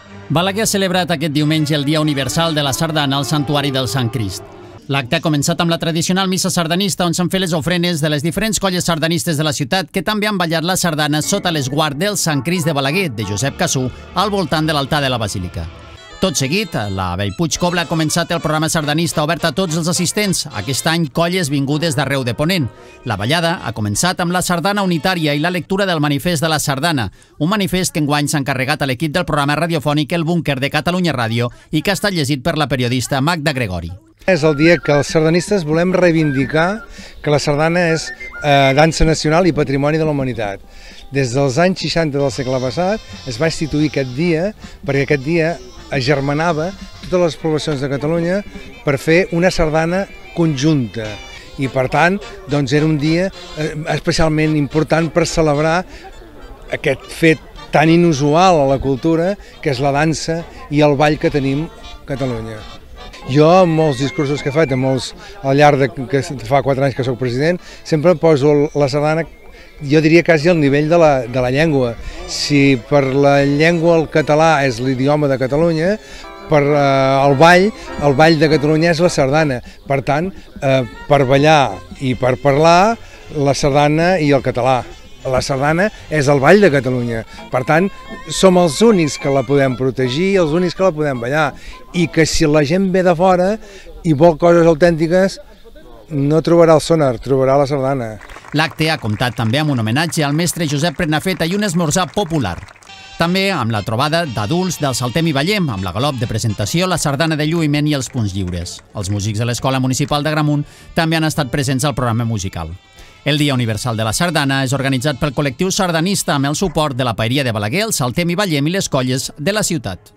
Balaguer ha celebrat aquest diumenge el Dia Universal de la Sardana al Santuari del Sant Crist. L'acte ha començat amb la tradicional missa sardanista on s'han fet les ofrenes de les diferents colles sardanistes de la ciutat que també han ballat la sardana sota l'esguard del Sant Crist de Balaguer, de Josep Cassú, al voltant de l'altar de la Basílica. Tot seguit, la Bellpuig Cobla ha començat el programa sardanista obert a tots els assistents, aquest any colles vingudes d'arreu de Ponent. La ballada ha començat amb la sardana unitària i la lectura del manifest de la sardana, un manifest que enguany s'ha encarregat a l'equip del programa radiofònic El Búnquer de Catalunya Ràdio i que ha estat llegit per la periodista Magda Gregori. És el dia que els sardanistes volem reivindicar que la sardana és dansa nacional i patrimoni de la humanitat. Des dels anys 60 del segle passat es va instituir aquest dia perquè aquest dia agermanava totes les poblacions de Catalunya per fer una sardana conjunta i per tant doncs era un dia especialment important per celebrar aquest fet tan inusual a la cultura que és la dansa i el ball que tenim a Catalunya. Jo, en molts discursos que he fet, al llarg que fa 4 anys que soc president, sempre poso la sardana, jo diria quasi al nivell de la llengua. Si per la llengua el català és l'idioma de Catalunya, per el ball de Catalunya és la sardana. Per tant, per ballar i per parlar, la sardana i el català. La sardana és el ball de Catalunya. Per tant, som els únics que la podem protegir, els únics que la podem ballar. I que si la gent ve de fora i vol coses autèntiques, no trobarà el sonar, trobarà la sardana. L'acte ha comptat també amb un homenatge al mestre Josep Prenafeta i un esmorzar popular. També amb la trobada d'adults del Saltem i Ballem, amb la galop de presentació, la sardana de lluïment i els punts lliures. Els músics de l'Escola Municipal d'Agramunt també han estat presents al programa musical. El Dia Universal de la Sardana és organitzat pel col·lectiu sardanista amb el suport de la Paeria de Balaguer, el Saltem i Ballem i les colles de la ciutat.